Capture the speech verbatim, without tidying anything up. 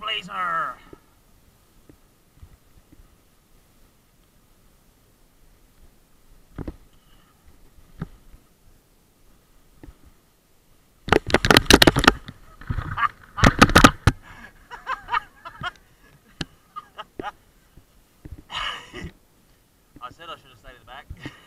blazer. I said I should have stayed in the back.